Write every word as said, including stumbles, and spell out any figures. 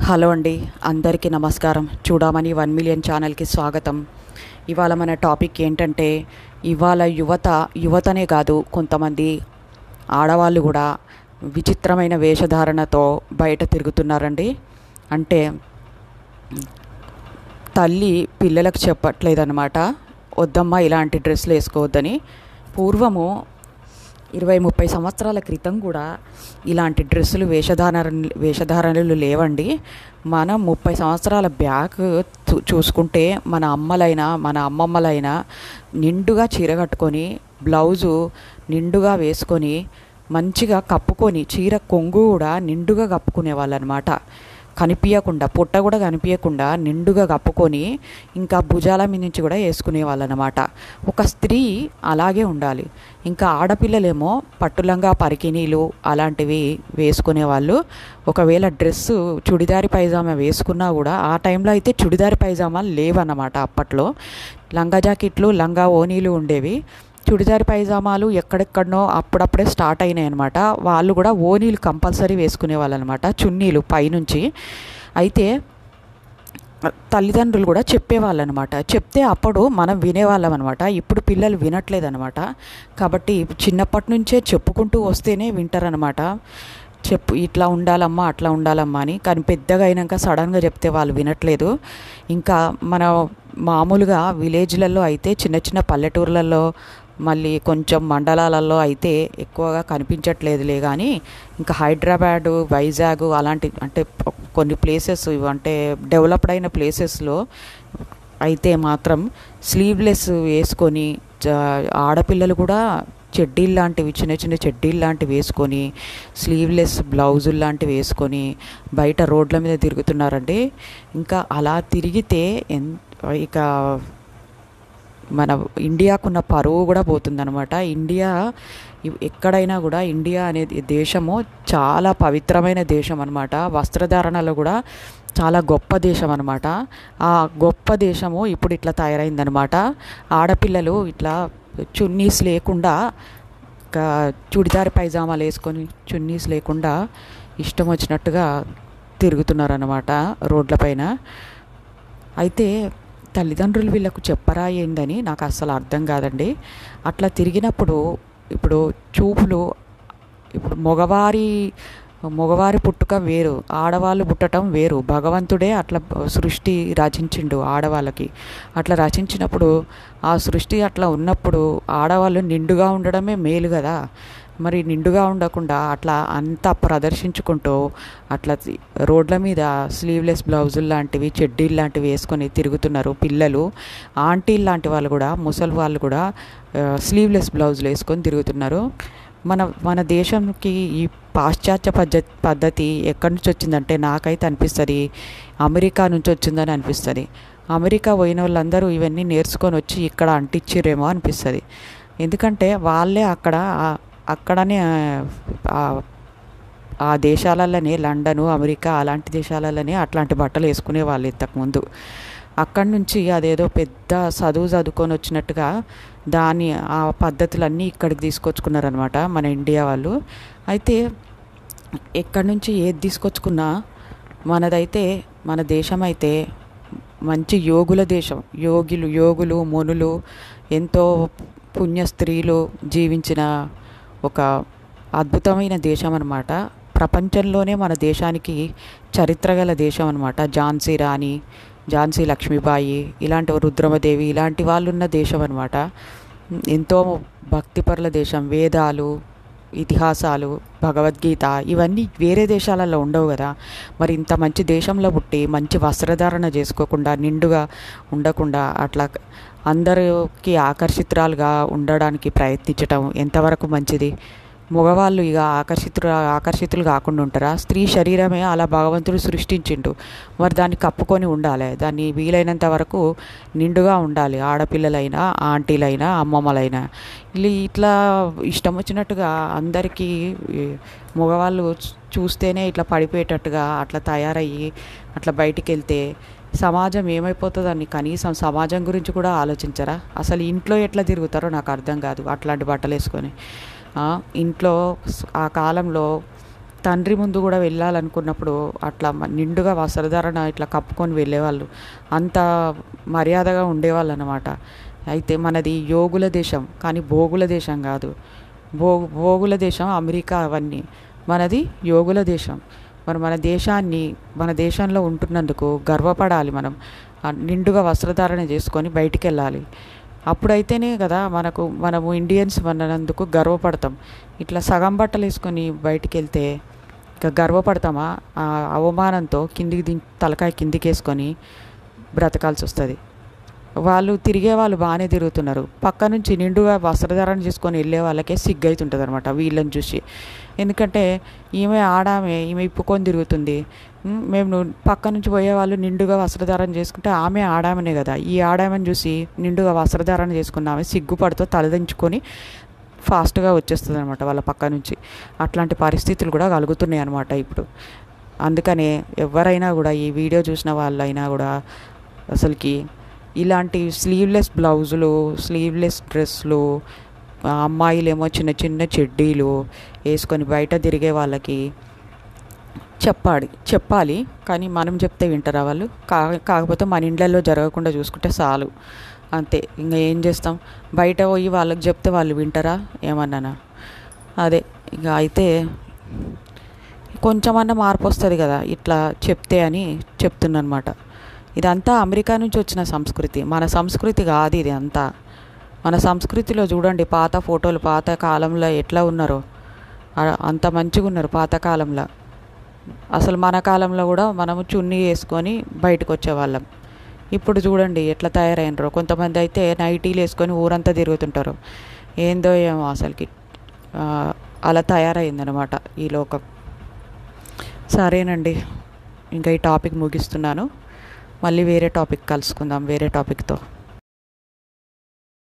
Hello అండి, అందరికీ నమస్కారం. చూడమని వన్ మిలియన్ ఛానల్కి స్వాగతం. ఇవాళ మన టాపిక్ ఏంటంటే, ఇవాళ యువత యువతనే కాదు కొంతమంది ఆడవాళ్ళు కూడా విచిత్రమైన వేషధారణతో బయట తిరుగుతున్నారండి. అంటే తల్లి పిల్లలకు చెప్పట్లేదన్నమాట, వద్దమ్మా ఇలాంటి డ్రెస్సులు వేసుకోవద్దని. పూర్వము ఇరవై ముప్పై సంవత్సరాల క్రితం కూడా ఇలాంటి డ్రెస్సులు వేషధారణ వేషధారణలు లేవండి. మనం ముప్పై సంవత్సరాల బ్యాక్ చూసుకుంటే మన అమ్మలైనా మన అమ్మమ్మలైనా నిండుగా చీర కట్టుకొని బ్లౌజు నిండుగా వేసుకొని మంచిగా కప్పుకొని చీర కొంగు కూడా నిండుగా కప్పుకునే వాళ్ళు అనమాట. కనిపించకుండా పొట్ట కూడా కనిపించకుండా నిండుగా కప్పుకొని ఇంకా భుజాల మీద నుంచి కూడా వేసుకునే వాళ్ళు అనమాట. ఒక స్త్రీ అలాగే ఉండాలి. ఇంకా ఆడపిల్లలేమో పట్టులంగా పరికినీలు అలాంటివి వేసుకునే వాళ్ళు. ఒకవేళ డ్రెస్సు చుడిదారి పైజామా వేసుకున్నా కూడా ఆ టైంలో అయితే చుడిదారి పైజామాలు లేవన్నమాట. అప్పట్లో లంగా జాకెట్లు లంగా ఓనీలు ఉండేవి. చుడిదారి పైజామాలు ఎక్కడెక్కడనో అప్పుడప్పుడే స్టార్ట్ అయినాయి అనమాట. వాళ్ళు కూడా ఓనీలు కంపల్సరీ వేసుకునే వాళ్ళు అనమాట, చున్నీలు పైనుంచి. అయితే తల్లిదండ్రులు కూడా చెప్పేవాళ్ళు అనమాట. చెప్తే అప్పుడు మనం వినేవాళ్ళం అనమాట. ఇప్పుడు పిల్లలు వినట్లేదనమాట. కాబట్టి చిన్నప్పటి నుంచే చెప్పుకుంటూ వస్తేనే వింటారనమాట. చెప్పు ఇట్లా ఉండాలమ్మా అట్లా ఉండాలమ్మా అని. కానీ పెద్దగా అయినాక సడన్గా చెప్తే వాళ్ళు వినట్లేదు. ఇంకా మన మామూలుగా విలేజ్లలో అయితే చిన్న చిన్న పల్లెటూర్లలో మళ్ళీ కొంచెం మండలాలలో అయితే ఎక్కువగా కనిపించట్లేదులే. కానీ ఇంకా హైదరాబాదు వైజాగ్ అలాంటి అంటే కొన్ని ప్లేసెస్ అంటే డెవలప్డ్ అయిన ప్లేసెస్లో అయితే మాత్రం స్లీవ్లెస్ వేసుకొని ఆడపిల్లలు కూడా చెడ్డీలు లాంటివి చిన్న చిన్న చెడ్డీలు లాంటివి వేసుకొని స్లీవ్లెస్ బ్లౌజులు లాంటివి వేసుకొని బయట రోడ్ల మీద తిరుగుతున్నారండి. ఇంకా అలా తిరిగితే ఎన్ ఇక మన ఇండియాకున్న పరువు కూడా పోతుందన్నమాట. ఇండియా ఎక్కడైనా కూడా ఇండియా అనే దేశము చాలా పవిత్రమైన దేశం అనమాట. వస్త్రధారణలో కూడా చాలా గొప్ప దేశం అనమాట. ఆ గొప్ప దేశము ఇప్పుడు ఇట్లా తయారైందనమాట. ఆడపిల్లలు ఇట్లా చున్నీస్ లేకుండా చుడిదారి పైజామాలు వేసుకొని చున్నీస్ లేకుండా ఇష్టం వచ్చినట్టుగా తిరుగుతున్నారన్నమాట రోడ్లపైన. అయితే తల్లిదండ్రులు వీళ్ళకు చెప్పరా ఏందని నాకు అస్సలు అర్థం కాదండి. అట్లా తిరిగినప్పుడు ఇప్పుడు చూపులు ఇప్పుడు మగవారి మగవారి పుట్టుక వేరు, ఆడవాళ్ళు పుట్టడం వేరు. భగవంతుడే అట్లా సృష్టి రచించిండు ఆడవాళ్ళకి. అట్లా రచించినప్పుడు ఆ సృష్టి అట్లా ఉన్నప్పుడు ఆడవాళ్ళు నిండుగా ఉండడమే మేలు కదా. మరి నిండుగా ఉండకుండా అట్లా అంతా ప్రదర్శించుకుంటూ అట్లా రోడ్ల మీద స్లీవ్లెస్ బ్లౌజులు లాంటివి చెడ్డీలు లాంటివి వేసుకొని తిరుగుతున్నారు పిల్లలు. ఆంటీలు లాంటి వాళ్ళు కూడా ముసలి వాళ్ళు కూడా స్లీవ్లెస్ బ్లౌజులు వేసుకొని తిరుగుతున్నారు. మన మన దేశంకి ఈ పాశ్చాత్య పద్ధతి పద్ధతి ఎక్కడి నుంచి వచ్చిందంటే నాకైతే అనిపిస్తుంది అమెరికా నుంచి వచ్చిందని అనిపిస్తుంది. అమెరికా పోయిన వాళ్ళందరూ ఇవన్నీ నేర్చుకొని వచ్చి ఇక్కడ అంటించిరేమో అనిపిస్తుంది. ఎందుకంటే వాళ్ళే అక్కడ అక్కడనే ఆ దేశాలలోనే లండను అమెరికా అలాంటి దేశాలలోనే అట్లాంటి బట్టలు వేసుకునే వాళ్ళు ఇంతకుముందు. అక్కడి నుంచి అదేదో పెద్ద చదువు చదువుకొని వచ్చినట్టుగా దాని ఆ పద్ధతులన్నీ ఇక్కడికి తీసుకొచ్చుకున్నారనమాట మన ఇండియా వాళ్ళు. అయితే ఎక్కడి నుంచి ఏది తీసుకొచ్చుకున్నా మనదైతే మన దేశం అయితే మంచి యోగుల దేశం. యోగులు యోగులు మునులు ఎంతో పుణ్య స్త్రీలు జీవించిన ఒక అద్భుతమైన దేశం అనమాట. ప్రపంచంలోనే మన దేశానికి చరిత్ర గల దేశం అనమాట. ఝాన్సీ రాణి, ఝాన్సీ లక్ష్మీబాయి ఇలాంటి రుద్రమదేవి ఇలాంటి వాళ్ళు ఉన్న దేశం అనమాట. ఎంతో భక్తిపరుల దేశం. వేదాలు ఇతిహాసాలు భగవద్గీత ఇవన్నీ వేరే దేశాలలో ఉండవు కదా. మరి ఇంత మంచి దేశంలో పుట్టి మంచి వస్త్రధారణ చేసుకోకుండా నిండుగా ఉండకుండా అట్లా అందరికి ఆకర్షితురాలుగా ఉండడానికి ప్రయత్నించటం ఎంతవరకు మంచిది? మగవాళ్ళు ఇక ఆకర్షితులు ఆకర్షితులు కాకుండా ఉంటారా? స్త్రీ శరీరమే అలా భగవంతుడు సృష్టించిండు. మరి దాన్ని కప్పుకొని ఉండాలి, దాన్ని వీలైనంత వరకు నిండుగా ఉండాలి. ఆడపిల్లలైనా ఆంటీలైనా అమ్మమ్మలైనా ఇలా ఇట్లా ఇష్టం వచ్చినట్టుగా అందరికీ మగవాళ్ళు చూస్తేనే ఇట్లా పడిపోయేటట్టుగా అట్లా తయారయ్యి అట్లా బయటికి వెళ్తే సమాజం ఏమైపోతుందని కనీసం సమాజం గురించి కూడా ఆలోచించరా? అసలు ఇంట్లో ఎట్లా తిరుగుతారో నాకు అర్థం కాదు అట్లాంటి బట్టలు వేసుకొని. ఇంట్లో ఆ కాలంలో తండ్రి ముందు కూడా వెళ్ళాలనుకున్నప్పుడు అట్లా నిండుగా వస్త్రధారణ ఇట్లా కప్పుకొని వెళ్ళేవాళ్ళు, అంత మర్యాదగా ఉండేవాళ్ళు అన్నమాట. అయితే మనది యోగుల దేశం కానీ భోగుల దేశం కాదు. భో భోగుల దేశం అమెరికా అవన్నీ, మనది యోగుల దేశం. మరి మన దేశాన్ని, మన దేశంలో ఉంటున్నందుకు గర్వపడాలి మనం. నిండుగా వస్త్రధారణ చేసుకొని బయటికి వెళ్ళాలి. అప్పుడైతేనే కదా మనకు, మనము ఇండియన్స్ అన్నందుకు గర్వపడతాం. ఇట్లా సగం బట్టలు వేసుకొని బయటికి వెళ్తే ఇక గర్వపడతామా? ఆ అవమానంతో కిందికి దిం తలకాయ కిందికి వేసుకొని బ్రతకాల్సి వస్తుంది. వాళ్ళు తిరిగే వాళ్ళు బాగానే తిరుగుతున్నారు, పక్క నుంచి నిండుగా వస్త్రధారణ చేసుకొని వెళ్ళే వాళ్ళకే సిగ్గు అవుతుంటుంది అనమాట వీళ్ళని చూసి. ఎందుకంటే ఈమె ఆడామే, ఈమె ఇప్పుకొని తిరుగుతుంది, మేము పక్క నుంచి పోయే వాళ్ళు నిండుగా వస్త్రధారణ చేసుకుంటే ఆమె ఆడామనే కదా, ఈ ఆడామని చూసి నిండుగా వస్త్రధారణ చేసుకున్న ఆమె సిగ్గుపడుతూ తలదించుకొని ఫాస్ట్గా వచ్చేస్తుంది అనమాట వాళ్ళ పక్క నుంచి. అట్లాంటి పరిస్థితులు కూడా కలుగుతున్నాయి అన్నమాట ఇప్పుడు. అందుకనే ఎవరైనా కూడా, ఈ వీడియో చూసిన వాళ్ళైనా కూడా అసలుకి ఇలాంటి స్లీవ్లెస్ బ్లౌజులు, స్లీవ్లెస్ డ్రెస్లు, అమ్మాయిలేమో చిన్న చిన్న చెడ్డీలు వేసుకొని బయట తిరిగే వాళ్ళకి చెప్పాలి చెప్పాలి కానీ మనం చెప్తే వింటారా వాళ్ళు? కా కాకపోతే మన ఇండ్లలో జరగకుండా చూసుకుంటే చాలు, అంతే. ఇంకా ఏం చేస్తాం? బయట పోయి వాళ్ళకి చెప్తే వాళ్ళు వింటారా ఏమన్నానా? అదే ఇక అయితే కొంచెమన్నా మార్పు వస్తుంది కదా ఇట్లా చెప్తే అని చెప్తున్నమాట. ఇదంతా అమెరికా నుంచి వచ్చిన సంస్కృతి, మన సంస్కృతి కాదు ఇది అంతా. మన సంస్కృతిలో చూడండి, పాత ఫోటోలు, పాత కాలంలో ఎట్లా ఉన్నారో అంత మంచిగా ఉన్నారు పాతకాలంలో. అసలు మన కాలంలో కూడా మనము చున్నీ వేసుకొని బయటకు వచ్చేవాళ్ళం. ఇప్పుడు చూడండి ఎట్లా తయారైనరో. కొంతమంది అయితే నైటీలు వేసుకొని ఊరంతా తిరుగుతుంటారు. ఏందో ఏమో అసలుకి అలా తయారైందనమాట ఈ లోకం. సరేనండి, ఇంకా ఈ టాపిక్ ముగిస్తున్నాను. మళ్ళీ వేరే టాపిక్ కలుసుకుందాం, వేరే టాపిక్తో.